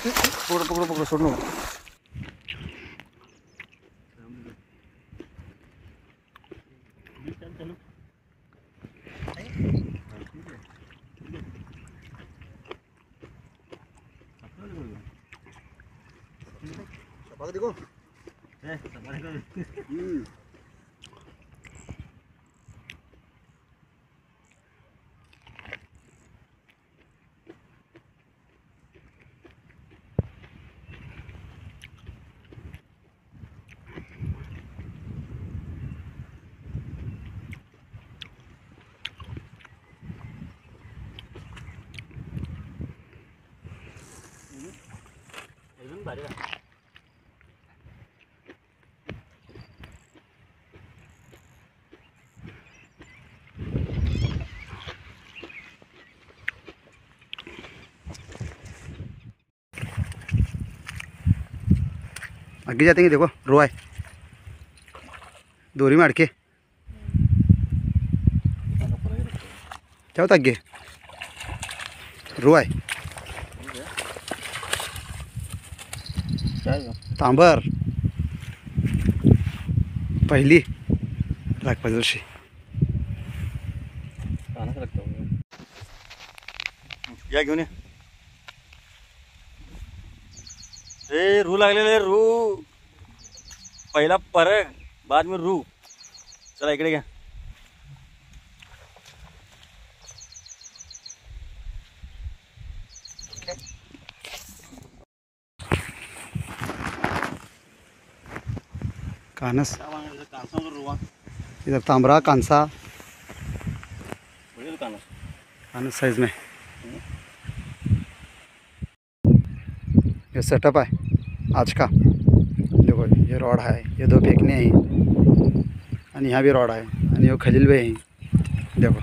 पकड़ो पकड़ो पकड़ो, छोड़ लो। देखो आगे जाते हैं, देखो रो है दोरी में अड़के क्या होता आगे रो है तांबर पहिली राख पाहिजे या घेऊन ये. रे रू लागलेले रू, पहिला परग बाद में रू. चला इकडे घ्या. कानस इधर तांबरा कांसा कानस साइज में. ये सेटअप है आज का. देखो ये रॉड है, ये दो फेंकने हैं और यहाँ भी रॉड है और ये खलील भी है. देखो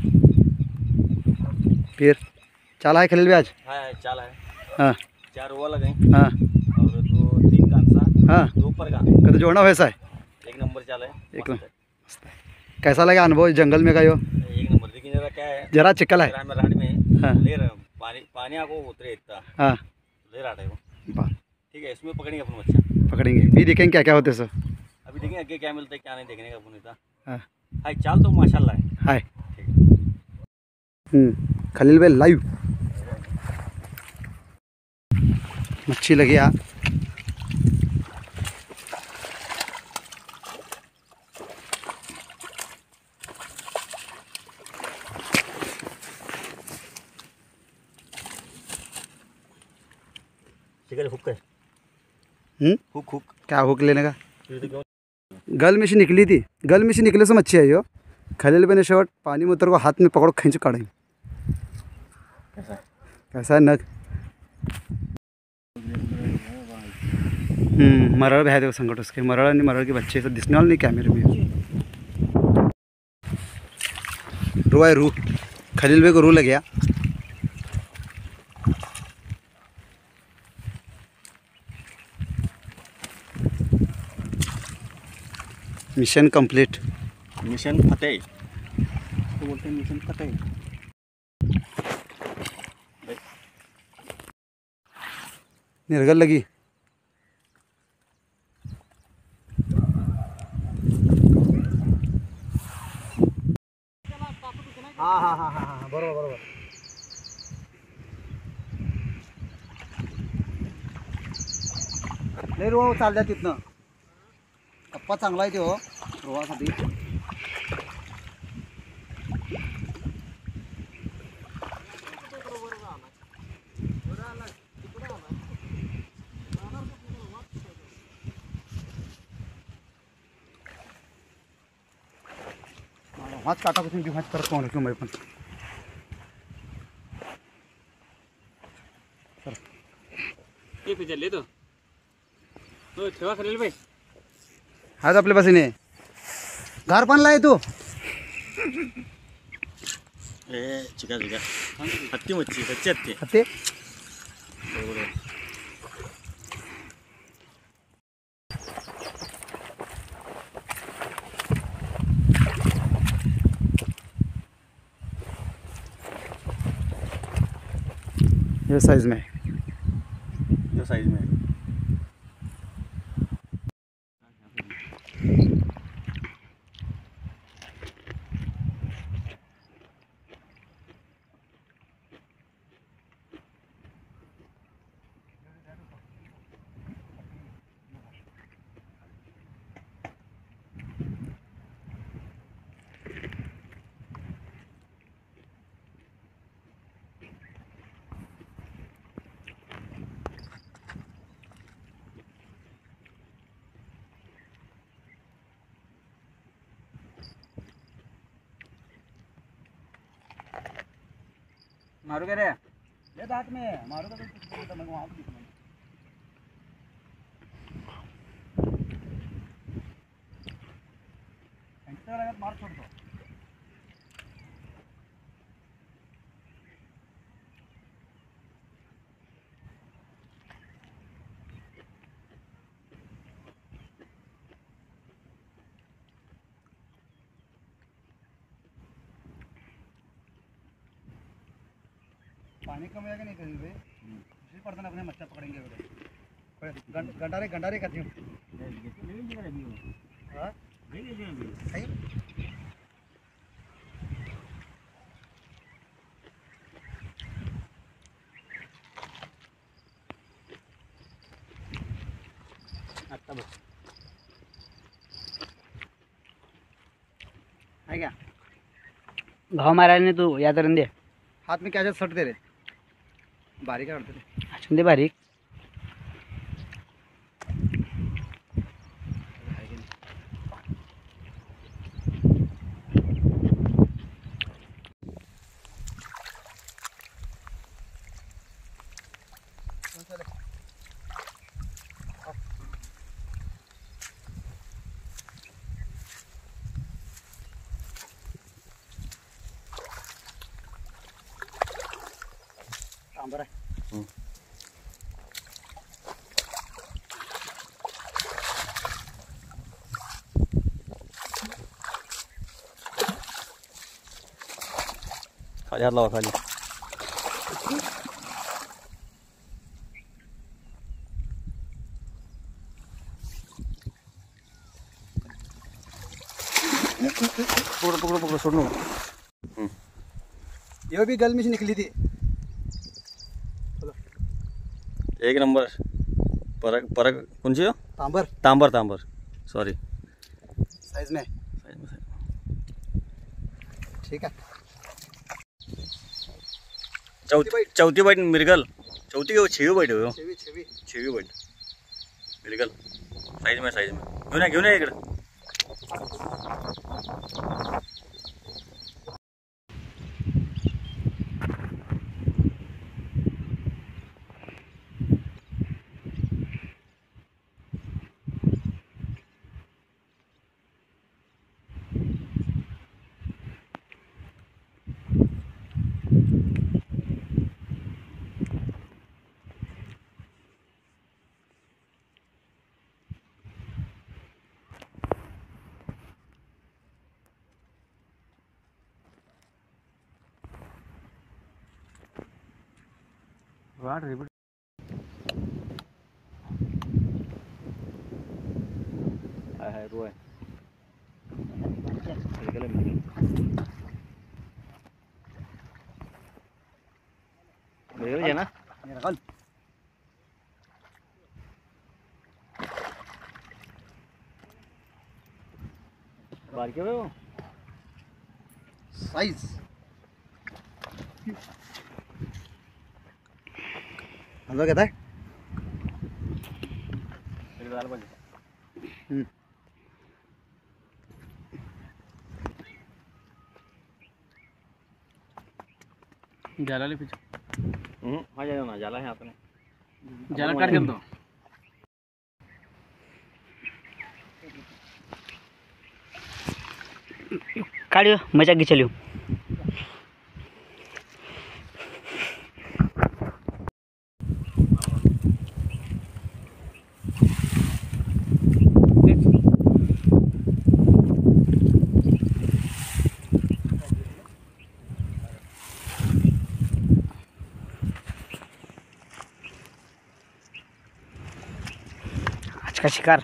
फिर चाला है खलील भी आज. चाल है. हाँ 4 रुआ लगे. हाँ और 2-3 कांसा. हाँ 2 परगा. कभी जोड़ना वैसा है. 1 नंबर चाल है. एक कैसा लगा अनुभव जंगल में का यो. 1 नंबर. लेकिन जरा क्या है, जरा चिकल है. राड में हाँ ले पानी आपको उतरे इतना. हाँ ले रहा है वो. बात ठीक है, इसमें पकड़ेंगे अपन बच्चा. पकड़ेंगे भी, देखेंगे क्या क्या होते सर. अभी देखेंगे आगे क्या मिलता है क्या नहीं, देखने का अपन इतना. हाँ हाय चाल तो माशाल्लाह है. हाय. ठीक है. खलील भाई लाइव मच्छी लगी आ. हुक है. हुक हुक क्या हुक लेने का. गल में से निकली थी, गल में से निकले से मच्छी आई हो. खलील भाई ने शॉट पानी में उतर को हाथ में पकड़ो खींच काढ़े. कैसा है नग. मरड़ भी है देखो संकट उसके. मरड़ नहीं, मरड़ के बच्चे तो दिखने वाले नहीं कैमरे में. रू है रू. खलील भाई को रू लग गया. Mission complete. मिशन फतेह तो बोलते हैं. मिशन फतेह. निर्गल लगी. हाँ हाँ हाँ हाँ हाँ बरोबर बरोबर. नाही रोवा चालल्या तिथनं. कप्पा चांगला आहे ते हो रोवासाठी. हाथ काटा कुछ नहीं, हाथ कर कौन है क्यों मैं पण. ये पिक्चर ले तो ठेवा खलील भाई. आज आपल्या पासीने घर पण लाय तू. ए चिका चिका हत्ती मच्छी. सच्ची हत्ती. हत्ती. ये साइज में. चांगलं साईज में आहे. मारू क्या रे? ले हाथ में मारूंगा तो कुछ नहीं, मैं वहाँ पे मार छोड़ दो. पानी कम है कि नहीं कहीं पे उसी पड़ता ना अपने मच्छर पकड़ेंगे उधर. गंडारे गंडारे करती हूँ. हाँ सही. आता बस है क्या? घाव मारायला नाही तू याद दे. हाथ में क्या सट दे रहे बारीक काढते रे. असून दे बारीक. सांबर आहे. खाली हात लावा खाली. पकड़ो पकड़ो पकड़ो छोड़ लो. ये भी गल में से निकली थी. एक नंबर. परक परक कोणची हो? तांबर तांबर तांबर सॉरी. साइज में ठीक है. चौथी बाईट मिरगल. चौथी घेऊ छेवी बाईट हो. छेवी छेवी छेवी बाईट मिरगल साईज में घेऊन या इकडं. वाट रिपीट हाय रो आहे. मिरगल ना मिरगल बारके हो साइज. अंदर कहता है. झालं पाहिजे. जाला ले पीछे. हा जाला ना जाला है आपने. जाला काट देतो. काढियो मजा घे चलियो. का शिकार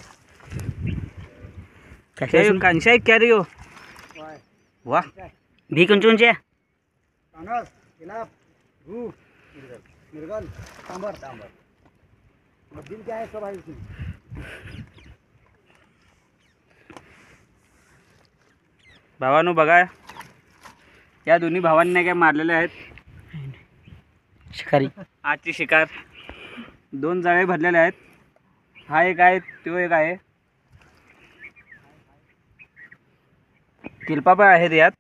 कैसे कांशा क्या रही हो वाह भी कौन कौन से कानस केला रू मिरगल तांबर मध्यम क्या है सब आहे इसमें भावांनो बघा या दोन्ही भावांनी काय मारलेले आहेत शिकारी आजची शिकार 2 जाळे भरलेले आहेत हा एक आहे तो एक आहे किल्पा पण आहेत यात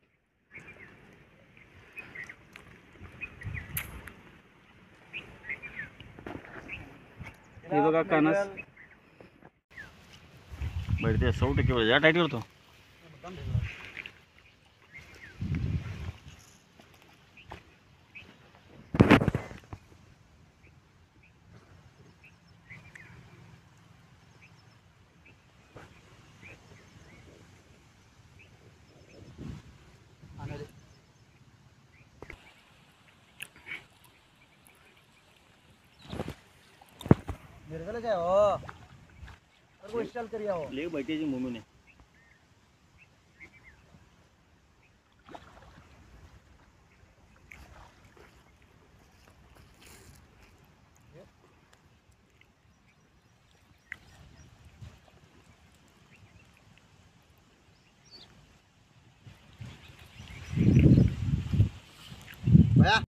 हे बघा कानस बैठते 100% या टाईट करतो मिरगल काय हो तर को इंस्टॉल करिया हो ले बैठे जी मुंह में भैया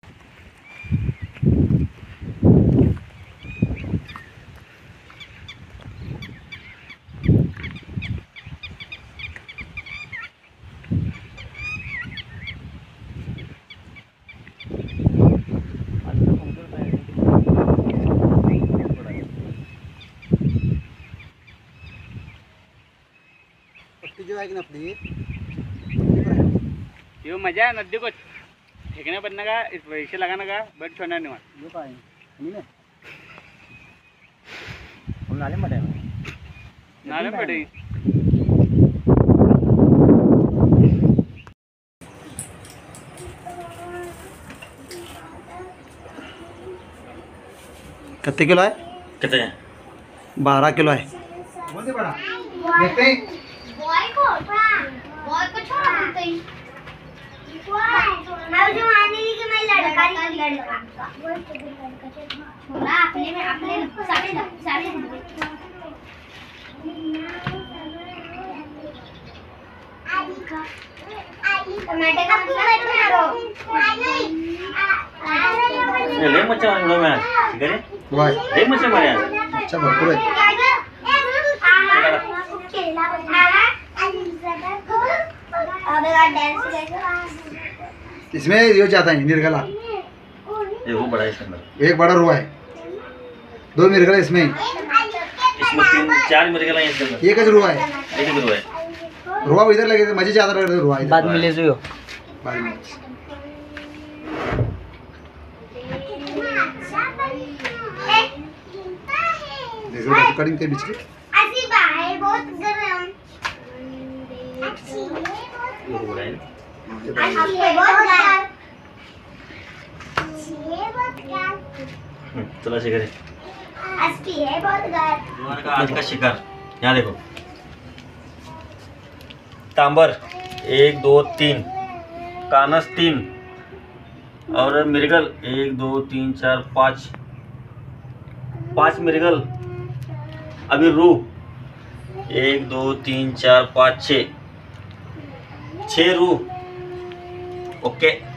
पट्टी जो आहे की ना आपली ये मजा है नदी को फेंकने बनने का इस वैसे लगाने का बट छोड़ना नहीं यो काय आणि ने हम नाले में बैठे नाले पड़े कितने किलो है कितने हैं 12 किलो है बोलते बड़ा देखते हैं बॉय को छोड़ देते हैं मैं जो मानने की कि मैं लड़का छोड़ा अपने सारे टमाटर का ले मच्छा मारे में ठीक है वाह ले मच्छा मारे अच्छा भरपूर है इसमें यो जाता है मिरगला ये वो बड़ा है इसके अंदर एक बड़ा रुआ है 2 मिरगला इसमें इसमें 3-4 मिर्गल हैं इसके अंदर एक ज रुआ है एक ही है रुआ इधर लगे मजे ज्यादा लग रहे रुआ इधर बाद में ले जाओ बाद में देखो कटिंग के बीच की अच्छी बात बहुत गरम अच्छी ये वो बड़ा है चला शिकार तुम्हारे का आज का शिकार यहाँ देखो तांबर 1 2 3 कानस 3 और मिर्गल 1 2 3 4 5 मिर्गल अभी रू 1 2 3 4 5 6 रू ओके